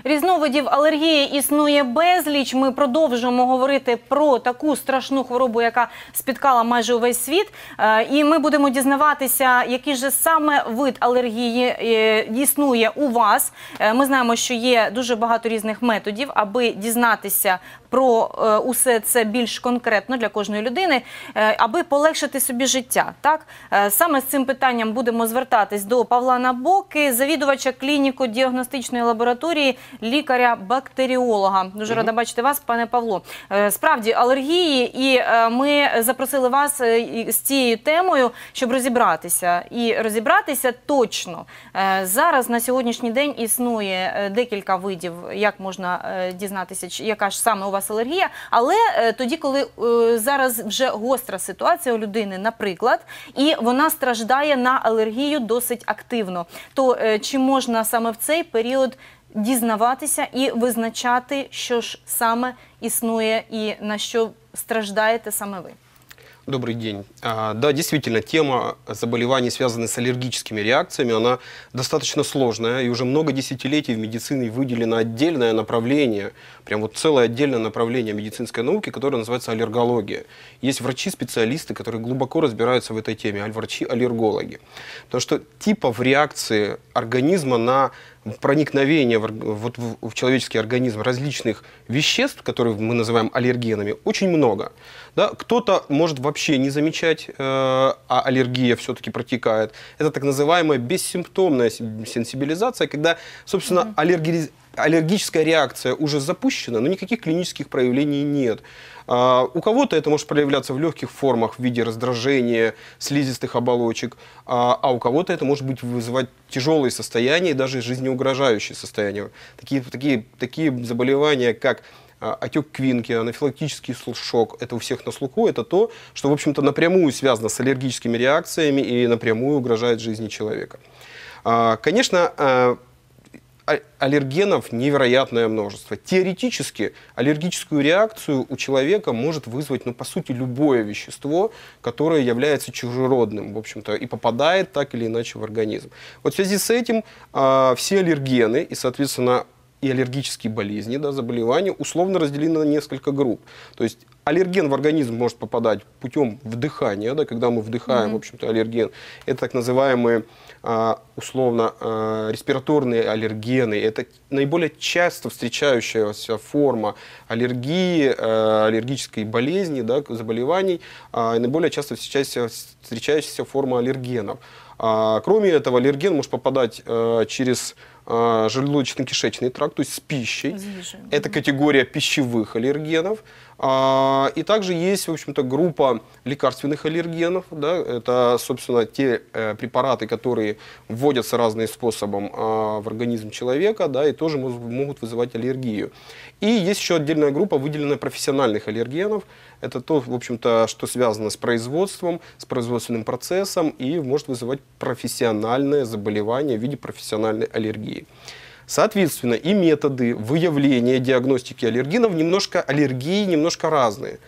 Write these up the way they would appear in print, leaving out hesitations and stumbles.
Різновидів алергії існує безліч. Ми продовжуємо говорити про таку страшну хворобу, яка спіткала майже увесь світ. І ми будемо дізнаватися, який же саме вид алергії існує у вас. Ми знаємо, що є дуже багато різних методів, аби дізнатися про усе це більш конкретно для кожної людини, аби полегшити собі життя. Так? Саме з цим питанням будемо звертатись до Павла Набоки, завідувача клініко-діагностичної лабораторії, лікаря-бактеріолога. Дуже рада бачити вас, пане Павло. Справді, алергії, і ми запросили вас з цією темою, щоб розібратися. І розібратися точно. Зараз, на сьогоднішній день, існує декілька видів, як можна дізнатися, яка ж саме у вас алергія. Але тоді, коли зараз вже гостра ситуація у людини, наприклад, і вона страждає на алергію досить активно, то чи можна саме в цей період дізнаватися і визначати, що ж саме існує і на що страждаєте саме ви? Добрый день. Да, действительно, тема заболеваний, связанных с аллергическими реакциями, она достаточно сложная. И уже много десятилетий в медицине выделено отдельное направление, прям вот целое отдельное направление медицинской науки, которое называется аллергология. Есть врачи-специалисты, которые глубоко разбираются в этой теме, врачи-аллергологи. Потому что типов реакции организма на проникновение в человеческий организм различных веществ, которые мы называем аллергенами, очень много. Да? Кто-то может вообще не замечать, а аллергия все-таки протекает. Это так называемая бессимптомная сенсибилизация, когда, собственно, аллергическая реакция уже запущена, но никаких клинических проявлений нет. У кого-то это может проявляться в легких формах в виде раздражения слизистых оболочек, а у кого-то это может вызывать тяжелые состояния и даже жизнеугрожающие состояния. Такие заболевания, как отек квинки, анафилактический шок, это у всех на слуху, это то, что, в общем-то, напрямую связано с аллергическими реакциями и напрямую угрожает жизни человека. Конечно, аллергенов невероятное множество. Теоретически аллергическую реакцию у человека может вызвать, ну, по сути, любое вещество, которое является чужеродным, в общем-то, и попадает так или иначе в организм. Вот в связи с этим все аллергены и, соответственно, и аллергические болезни, да, заболевания условно разделены на несколько групп. То есть аллерген в организм может попадать путем вдыхания, да, когда мы вдыхаем, в общем-то, аллерген. Это так называемые условно респираторные аллергены. Это наиболее часто встречающаяся форма аллергии, аллергической болезни, да, заболеваний, и наиболее часто встречающаяся форма аллергенов. Кроме этого, аллерген может попадать через желудочно-кишечный тракт, то есть с пищей. Это категория пищевых аллергенов. И также есть, в общем-то, группа лекарственных аллергенов. Да, это, собственно, те препараты, которые вводятся разным способом в организм человека, да, и тоже могут вызывать аллергию. И есть еще отдельная группа, выделенная профессиональных аллергенов. Это то, в общем-то, что связано с производством, с производственным процессом и может вызывать профессиональное заболевание в виде профессиональной аллергии. Соответственно, и методы выявления диагностики аллергенов немножко разные.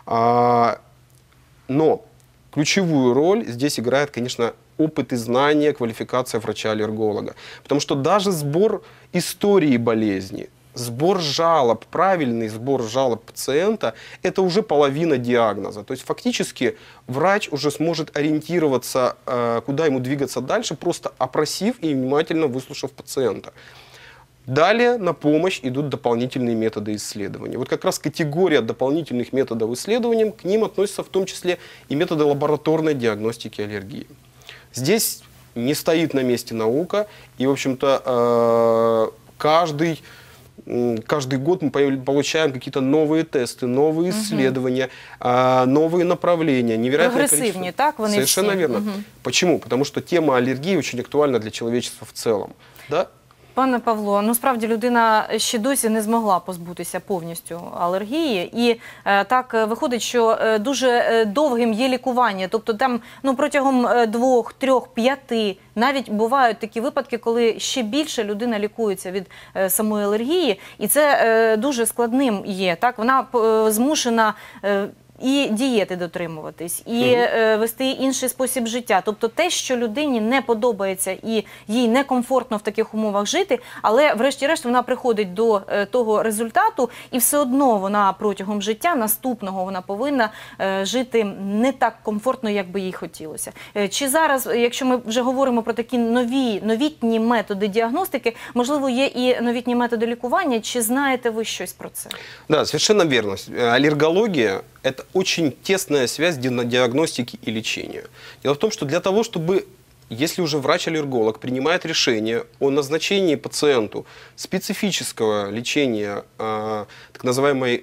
Но ключевую роль здесь играет, конечно, опыт и знания, квалификация врача-аллерголога. Потому что даже сбор истории болезни, сбор жалоб, правильный сбор жалоб пациента – это уже половина диагноза. То есть фактически врач уже сможет ориентироваться, куда ему двигаться дальше, просто опросив и внимательно выслушав пациента. Далее на помощь идут дополнительные методы исследования. Вот как раз категория дополнительных методов исследования, к ним относятся в том числе и методы лабораторной диагностики аллергии. Здесь не стоит на месте наука, и, в общем-то, каждый год мы получаем какие-то новые тесты, новые исследования, новые направления. Невероятное количество. Так? Совершенно верно. Почему? Потому что тема аллергии очень актуальна для человечества в целом. Да? Пане Павло, ну справді людина ще досі не змогла позбутися повністю алергії. І так виходить, що дуже довгим є лікування. Тобто там протягом 2, 3, 5, навіть бувають такі випадки, коли ще більше людина лікується від самої алергії. І це дуже складним є. Так? Вона змушена і дієти дотримуватись, і вести інший спосіб життя. Тобто те, що людині не подобається і їй некомфортно в таких умовах жити, але врешті-решт вона приходить до того результату, і все одно вона протягом життя наступного вона повинна жити не так комфортно, як би їй хотілося. Чи зараз, якщо ми вже говоримо про такі новітні методи діагностики, можливо, є і новітні методи лікування, чи знаєте ви щось про це? Да, совершенно верно. Аллергология – это очень тесная связь диагностики и лечения. Дело в том, что для того, чтобы, если уже врач-аллерголог принимает решение о назначении пациенту специфического лечения, так называемой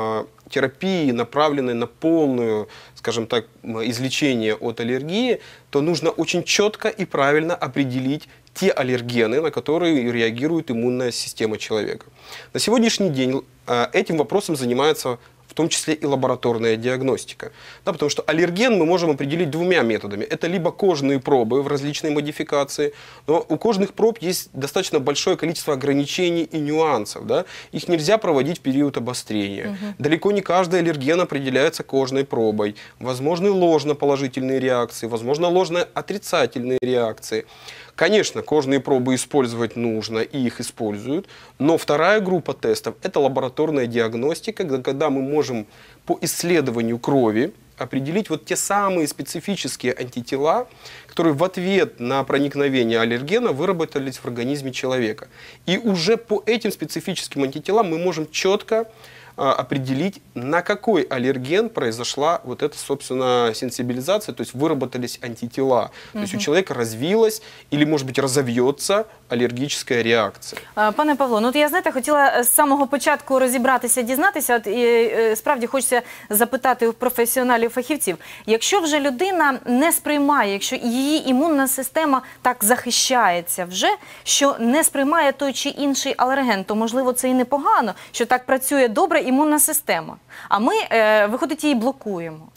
терапии, направленной на полную, скажем так, излечение от аллергии, то нужно очень четко и правильно определить те аллергены, на которые реагирует иммунная система человека. На сегодняшний день этим вопросом занимается в том числе и лабораторная диагностика. Да, потому что аллерген мы можем определить двумя методами. Это либо кожные пробы в различной модификации, но у кожных проб есть достаточно большое количество ограничений и нюансов. Да? Их нельзя проводить в период обострения. Далеко не каждый аллерген определяется кожной пробой. Возможны ложноположительные реакции, возможно ложно-отрицательные реакции. Конечно, кожные пробы использовать нужно, и их используют, но вторая группа тестов – это лабораторная диагностика, когда мы можем по исследованию крови определить вот те самые специфические антитела, которые в ответ на проникновение аллергена выработались в организме человека. И уже по этим специфическим антителам мы можем четко определить, на какой аллерген произошла вот эта, собственно, сенсибилизация, то есть выработались антитела. То есть у человека развилась или, может быть, разовьется алергічна реакція. Пане Павло, ну я, знаєте, хотіла з самого початку розібратися, дізнатися, і справді хочеться запитати у професіоналів-фахівців. Якщо вже людина не сприймає, якщо її імунна система так захищається вже, що не сприймає той чи інший алерген, то, можливо, це і непогано, що так працює добре імунна система. А ми, виходить, її блокуємо.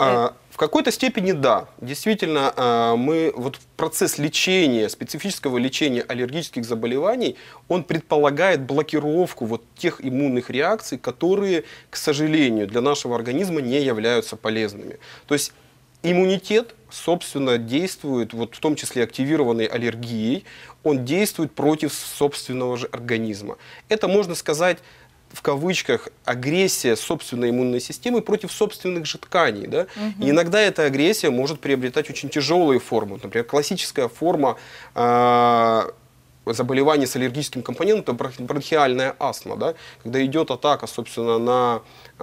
В какой-то степени да. Действительно, вот процесс лечения, специфического лечения аллергических заболеваний, он предполагает блокировку вот тех иммунных реакций, которые, к сожалению, для нашего организма не являются полезными. То есть иммунитет, собственно, действует, вот в том числе активированный аллергией, он действует против собственного же организма. Это, можно сказать, в кавычках, агрессия собственной иммунной системы против собственных же тканей. Да? И иногда эта агрессия может приобретать очень тяжелые формы. Например, классическая форма заболеваний с аллергическим компонентом – это бронхиальная астма, да? Когда идет атака, собственно, на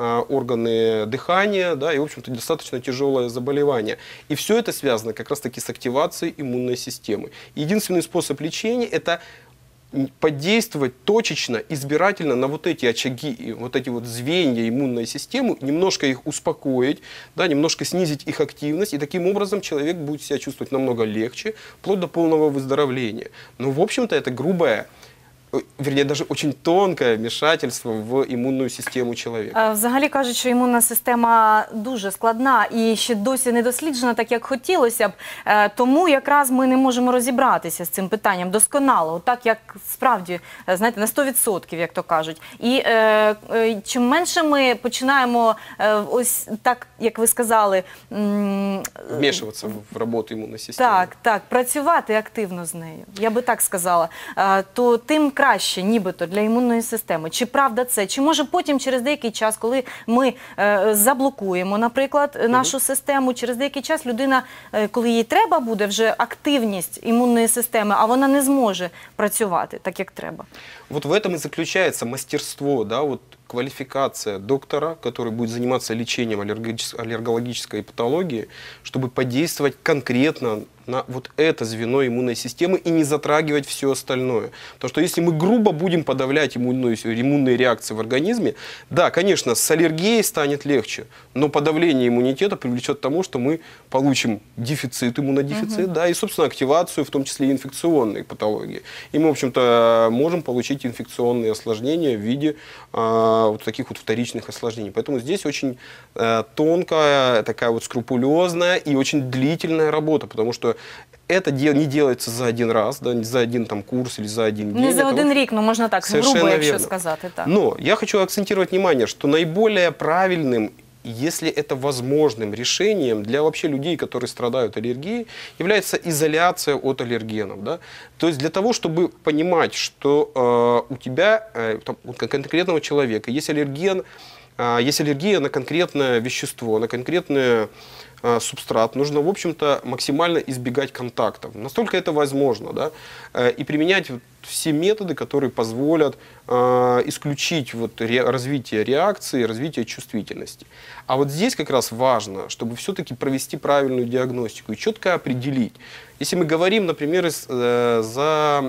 органы дыхания, да, и, в общем-то, достаточно тяжелое заболевание. И все это связано как раз-таки с активацией иммунной системы. Единственный способ лечения – это подействовать точечно, избирательно на вот эти очаги, вот эти вот звенья иммунной системы, немножко их успокоить, да, немножко снизить их активность, и таким образом человек будет себя чувствовать намного легче, вплоть до полного выздоровления. Но, в общем-то, это грубое, вернее, даже очень тонкое вмешательство в імунну систему чоловіка. Взагалі кажуть, що імунна система дуже складна і ще досі не досліджена так, як хотілося б. Тому якраз ми не можемо розібратися з цим питанням досконало, так як справді, знаєте, на 100%, як то кажуть. І чим менше ми починаємо ось так, як ви сказали, вмішуватися в роботу імунної системи. Так, працювати активно з нею, я би так сказала, то тим краще, нібито, для імунної системи. Чи правда це? Чи може потім, через деякий час, коли ми заблокуємо, наприклад, нашу систему, через деякий час людина, коли їй треба буде вже активність імунної системи, а вона не зможе працювати так, як треба? Вот в этом и заключается мастерство, да, вот квалификация доктора, который будет заниматься лечением аллергологической патологии, чтобы подействовать конкретно на вот это звено иммунной системы и не затрагивать все остальное. Потому что если мы грубо будем подавлять иммунные реакции в организме, да, конечно, с аллергией станет легче, но подавление иммунитета привлечет к тому, что мы получим дефицит, иммунодефицит, да, и, собственно, активацию, в том числе и инфекционной патологии. И мы, в общем-то, можем получить инфекционные осложнения в виде вот таких вот вторичных осложнений. Поэтому здесь очень тонкая, такая вот скрупулезная и очень длительная работа, потому что это не делается за один раз, да, не за один там курс или за один день. Не за один рік, ну можна так грубо, якщо сказати. Так. Но я хочу акцентировать внимание, что наиболее правильным и если это возможным решением для вообще людей, которые страдают аллергией, является изоляция от аллергенов. Да? То есть для того, чтобы понимать, что у тебя, у конкретного человека, есть аллерген, есть аллергия на конкретное вещество, на конкретный субстрат, нужно, в общем-то, максимально избегать контактов. Настолько это возможно, да? И применять все методы, которые позволят исключить развитие реакции, развитие чувствительности. А вот здесь как раз важно, чтобы все-таки провести правильную диагностику и четко определить. Если мы говорим, например, за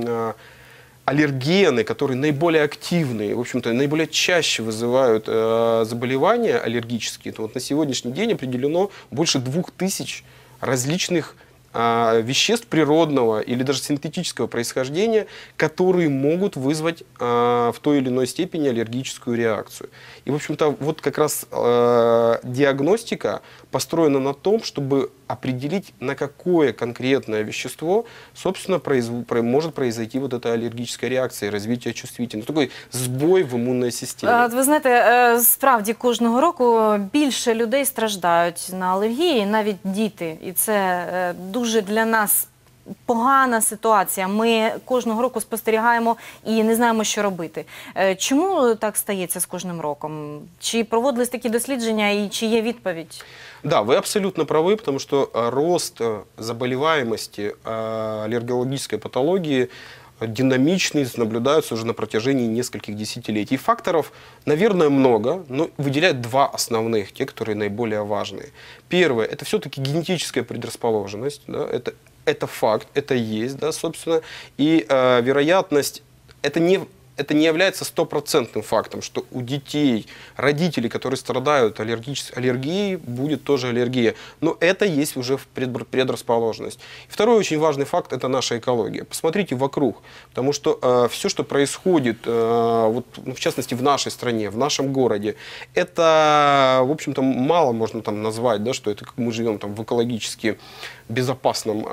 аллергены, которые наиболее активные, в общем-то, наиболее чаще вызывают заболевания аллергические, то вот на сегодняшний день определено больше 2000 различных веществ природного или даже синтетического происхождения, которые могут вызвать в той или иной степени аллергическую реакцию. И, в общем-то, вот как раз диагностика построена на том, чтобы определить, на какое конкретное вещество, собственно, может произойти вот эта аллергическая реакция, развитие чувствительности. Такой сбой в імунній системі. Ви знаєте, справді кожного року більше людей страждають на алергії, навіть діти. І це дуже для нас погана ситуація. Ми кожного року спостерігаємо і не знаємо, що робити. Чому так стається з кожним роком? Чи проводились такі дослідження і чи є відповідь? Да, вы абсолютно правы, потому что рост заболеваемости аллергологической патологии динамичный, наблюдаются уже на протяжении нескольких десятилетий. Факторов, наверное, много, но выделяют два основных, те, которые наиболее важные. Первое, это все-таки генетическая предрасположенность, да, это факт, это есть, да, собственно, и вероятность, это не является стопроцентным фактом, что у детей, родителей, которые страдают аллергией, будет тоже аллергия. Но это есть уже предрасположенность. И второй очень важный факт – это наша экология. Посмотрите вокруг, потому что все, что происходит, вот, в частности, в нашей стране, в нашем городе, это, в общем-то, мало можно там назвать, да, что это как мы живем там в экологически безопасном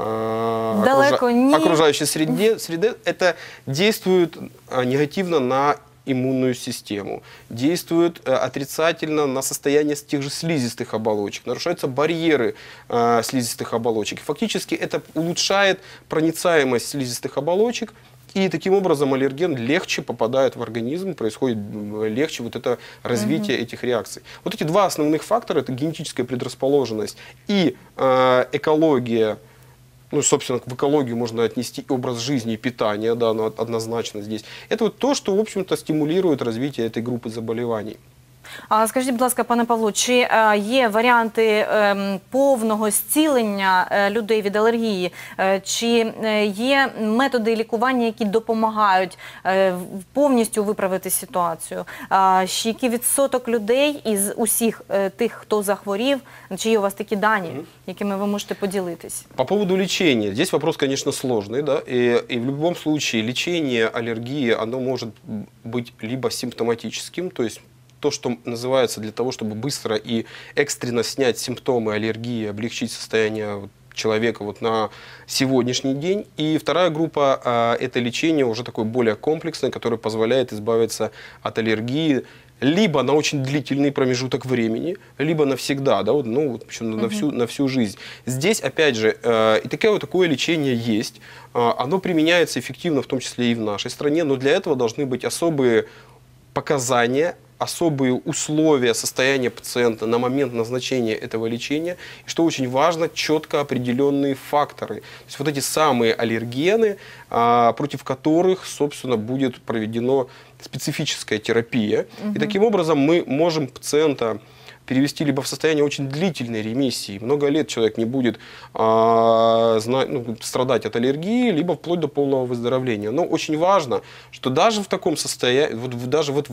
окружающей среде, это действует негативно на иммунную систему, действует отрицательно на состояние тех же слизистых оболочек, нарушаются барьеры слизистых оболочек. Фактически это улучшает проницаемость слизистых оболочек, и таким образом аллерген легче попадает в организм, происходит легче вот это развитие этих реакций. Вот эти два основных фактора, это генетическая предрасположенность и экология. Ну, собственно, в экологию можно отнести образ жизни и питания, да, но однозначно здесь. Это вот то, что, в общем-то, стимулирует развитие этой группы заболеваний. А скажіть, будь ласка, пане Павло, чи є варіанти повного зцілення людей від алергії? Чи є методи лікування, які допомагають повністю виправити ситуацію? Який відсоток людей із усіх тих, хто захворів, чи є у вас такі дані, якими ви можете поділитись? По поводу лечения. Здесь вопрос, конечно, сложный, да, и в любом случае лечение аллергии, оно может быть либо симптоматическим, то есть то, что называется для того, чтобы быстро и экстренно снять симптомы аллергии, облегчить состояние человека вот на сегодняшний день. И вторая группа – это лечение уже такое более комплексное, которое позволяет избавиться от аллергии либо на очень длительный промежуток времени, либо навсегда, да, вот, ну, вот, на всю жизнь. Здесь, опять же, и такое лечение есть. Оно применяется эффективно, в том числе и в нашей стране, но для этого должны быть особые показания, особые условия состояния пациента на момент назначения этого лечения. И что очень важно, четко определенные факторы. То есть вот эти самые аллергены, против которых, собственно, будет проведена специфическая терапия. И таким образом мы можем пациента перевести либо в состояние очень длительной ремиссии, много лет человек не будет страдать от аллергии, либо вплоть до полного выздоровления. Но очень важно, что даже в таком состоянии, даже вот в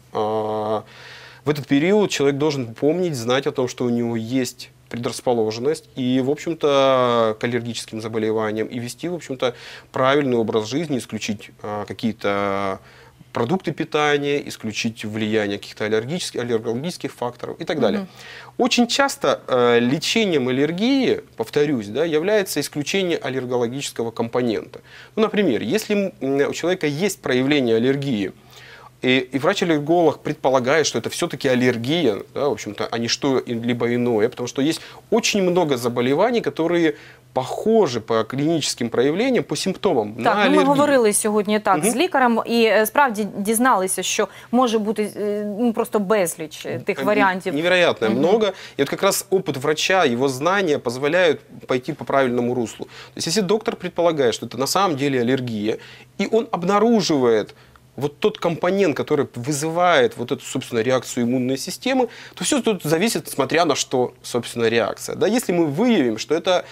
этот период человек должен помнить, знать о том, что у него есть предрасположенность и, в общем-то, к аллергическим заболеваниям, и вести, в общем-то, правильный образ жизни, исключить какие-то продукты питания, исключить влияние каких-то аллергологических факторов и так далее. Очень часто лечением аллергии, повторюсь, да, является исключение аллергологического компонента. Ну, например, если у человека есть проявление аллергии И врач-аллерголог предполагает, что это все-таки аллергия, да, в общем-то, а не что-либо иное, потому что есть очень много заболеваний, которые похожі по клінічним проявленням, по симптомам на алергію. Ми говорили сьогодні з лікарем і справді дізналися, що може бути просто безліч тих варіантів. Невероятно много. И вот как раз опыт врача, его знания позволяют пойти по правильному руслу. То есть если доктор предполагает, что это на самом деле аллергия, и он обнаруживает вот тот компонент, который вызывает вот эту, собственно, реакцию иммунной системы, то все тут зависит, смотря на что, собственно, реакция. Да, если мы выявим, что это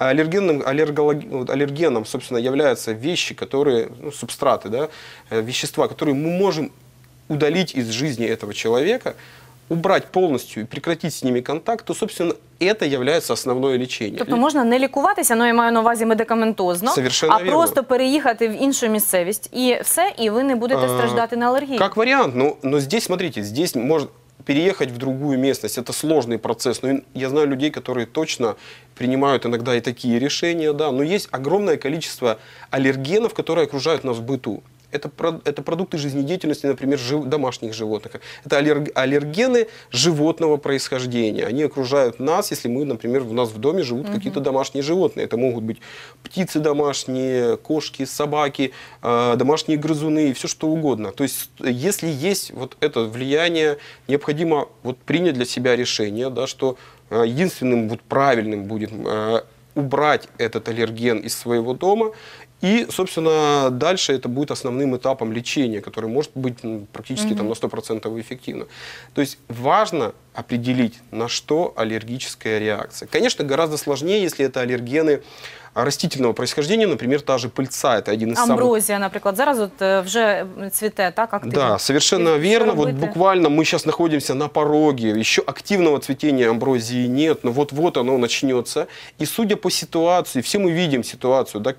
аллергеном, собственно, являются вещи, которые, субстраты, да, вещества, которые мы можем удалить из жизни этого человека, убрать полностью и прекратить с ними контакт, то, собственно, это является основное лечение. Тобто можна не лікуватися, я маю на увазі медикаментозно, а просто переїхати в іншу місцевість і все, і ви не будете страждати на алергію. Как вариант, но здесь, смотрите, здесь может переехать в другую местность, это сложный процесс. Но я знаю людей, которые точно принимают иногда и такие решения, да, но есть огромное количество аллергенов, которые окружают нас в быту. Это продукты жизнедеятельности, например, домашних животных. Это аллергены животного происхождения. Они окружают нас, если мы, например, у нас в доме живут какие-то домашние животные. Это могут быть птицы домашние, кошки, собаки, домашние грызуны, все что угодно. То есть, если есть вот это влияние, необходимо вот принять для себя решение, да, что единственным вот правильным будет убрать этот аллерген из своего дома. И, собственно, дальше это будет основным этапом лечения, который может быть практически на 100% эффективно. То есть важно определить, на что аллергическая реакция. Конечно, гораздо сложнее, если это аллергены растительного происхождения, например, та же пыльца. Это один из Амброзия, например, зараз уже цветет, так, активно? Да, совершенно верно. Вот буквально мы сейчас находимся на пороге. Еще активного цветения амброзии нет, но вот-вот оно начнется. И судя по ситуации, все мы видим ситуацию, да,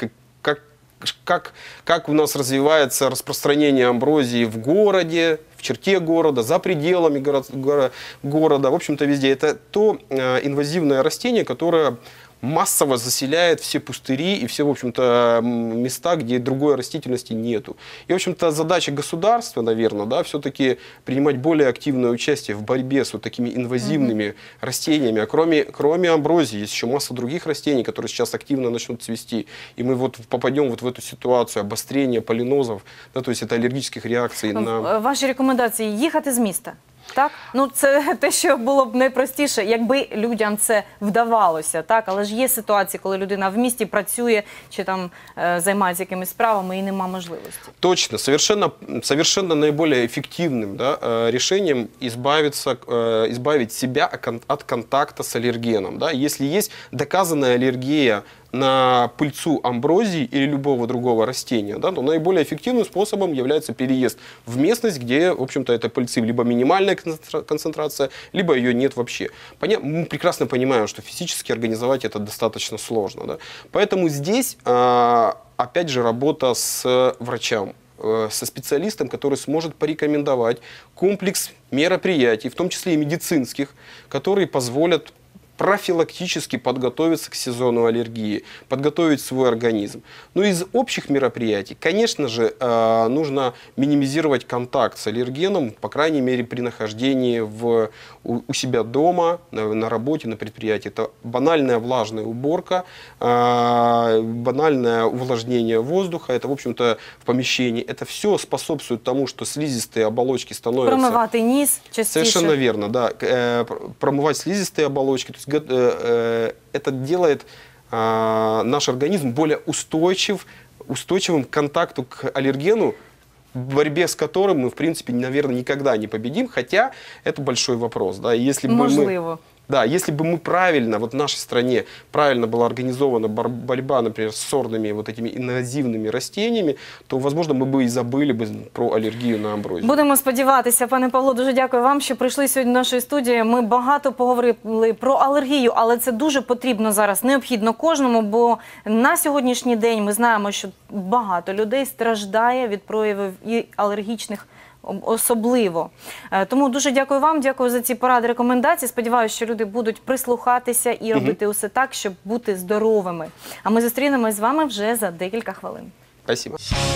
как у нас развивается распространение амброзии в городе, в черте города, за пределами города, в общем-то везде. Это то инвазивное растение, которое массово заселяет все пустыри и все, в общем-то, места, где другой растительности нету. И, в общем-то, задача государства, наверное, да, все-таки принимать более активное участие в борьбе с вот такими инвазивными растениями. А кроме амброзии, есть еще масса других растений, которые сейчас активно начнут цвести. И мы вот попадем вот в эту ситуацию обострения полинозов, да, то есть это аллергических реакций на... Ваші рекомендації – їхати з міста? Так? Ну, це те, що було б найпростіше, якби людям це вдавалося, так? Але ж є ситуації, коли людина в місті працює чи там займається якимись справами і нема можливості. Точно, совершенно наиболее эффективным, да, решением избавить себя от контакта с аллергеном. Да? Если есть доказанная аллергия на пыльцу амброзии или любого другого растения, да, то наиболее эффективным способом является переезд в местность, где, в общем-то, этой пыльцы либо минимальная концентрация, либо ее нет вообще. Мы прекрасно понимаем, что физически организовать это достаточно сложно. Да? Поэтому здесь, опять же, работа с врачом, со специалистом, который сможет порекомендовать комплекс мероприятий, в том числе и медицинских, которые позволят профилактически подготовиться к сезону аллергии, подготовить свой организм. Но из общих мероприятий, конечно же, нужно минимизировать контакт с аллергеном, по крайней мере, при нахождении у себя дома, на работе, на предприятии. Это банальная влажная уборка, банальное увлажнение воздуха, это, в общем-то, в помещении. Это все способствует тому, что слизистые оболочки становятся... Промывать низ частише. Совершенно верно, да. Промывать слизистые оболочки. То есть это делает наш организм более устойчивым к контакту к аллергену, в борьбе с которым мы, в принципе, наверное, никогда не победим, хотя это большой вопрос. Да? Если бы если бы мы правильно, вот в нашей стране правильно была организована борьба, например, с сорными вот этими инвазивными растениями, то, возможно, мы бы и забыли бы про алергію на амброзію. Будемо сподіватися. Пане Павло, дуже дякую вам, що прийшли сьогодні до нашої студії. Ми багато поговорили про алергію, але це дуже потрібно зараз, необхідно кожному, бо на сьогоднішній день ми знаємо, що багато людей страждає від проявів і алергічних особливо. Тому дуже дякую вам, дякую за ці поради, рекомендації. Сподіваюся, що люди будуть прислухатися і робити усе так, щоб бути здоровими. А ми зустрінемось з вами вже за декілька хвилин. Спасибо.